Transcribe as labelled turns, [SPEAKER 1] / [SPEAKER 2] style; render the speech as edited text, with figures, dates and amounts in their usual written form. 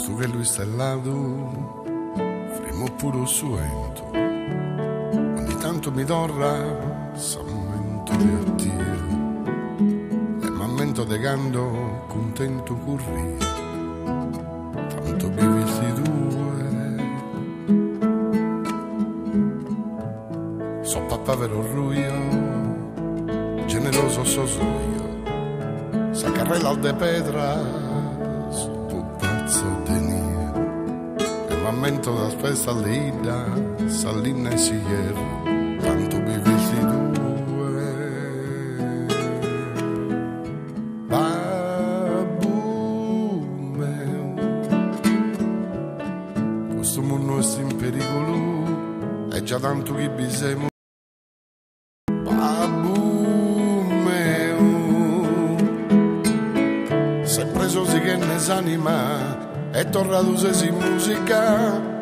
[SPEAKER 1] Posto che lui sta lato, fremo puro suento. Ogni tanto mi torra, s'ammento di addio. E m'ammento de canto, contento curri. Tanto vivi due. So papà vero ruio, generoso so io. Sa carrella al de pedra. E m'ammento da spesa all'ida, Salina e Siglier, tanto bevisi due. Babù meu, questo mondo è in pericolo, è già tanto che bisemo. Babù meu, se preso si che ne s'anima, e tornato se si musica